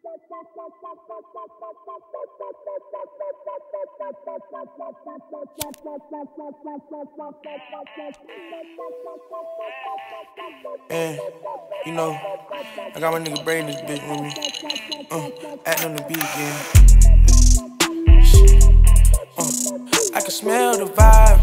And, you know, I got my nigga Braden this bitch with me. Acting on the beat again. I can smell the vibe.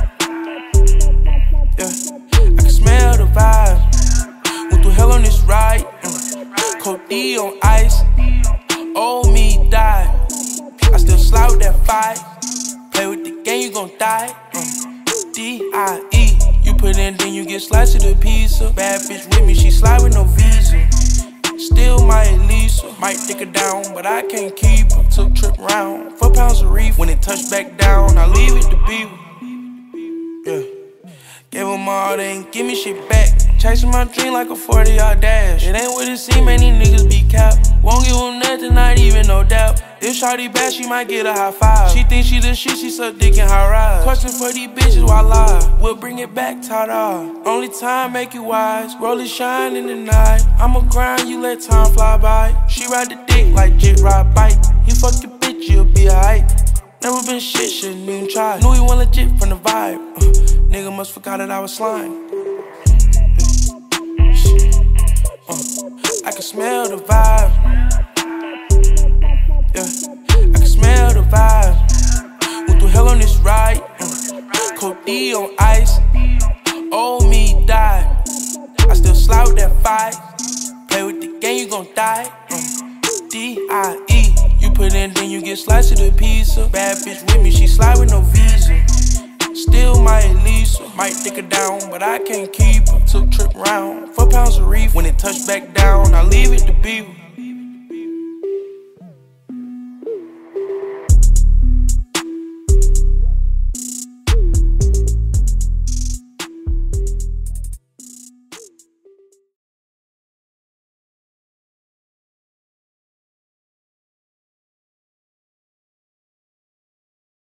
Yeah, I can smell the vibe. Went through hell on this ride. Cold D on ice. Old me died. I still slide with that fight. Play with the game, you gon' die. D-I-E. You put in, then you get sliced to the pizza. Bad bitch with me, she slide with no visa. Still my Elisa. Might take her down, but I can't keep her. Took trip round, 4 pounds of reef. When it touched back down, I leave it to people. Yeah. Gave them all, they ain't give me shit back. Chasing my dream like a 40-yard dash. It ain't what it seem, man, these niggas be capped. Won't give them nothing, not even no doubt. If shawty bad, she might get a high five. She thinks she the shit, she suck dick in high rise. Question for these bitches, why lie? We'll bring it back, ta-da. Only time make you wise. Roll it shine in the night. I'ma grind, you let time fly by. She ride the dick like Jit ride bike. He fuck your bitch, you'll be alright. Never been shit, shouldn't even try. Knew he wasn't legit from the vibe. Nigga must forgot that I was slime. I can smell the vibe. Yeah, I can smell the vibe. Went through hell on this ride. Cold D on ice. Old me died. I still slide with that fight. Play with the game, you gon' die. D-I-E. You put in, then you get sliced to the pizza. Bad bitch with me, she slide with no visa. Still my Elisa. Might take her down, but I can't keep her. Took trip round, 4 pounds of reef. When it touched back down, I leave it to people.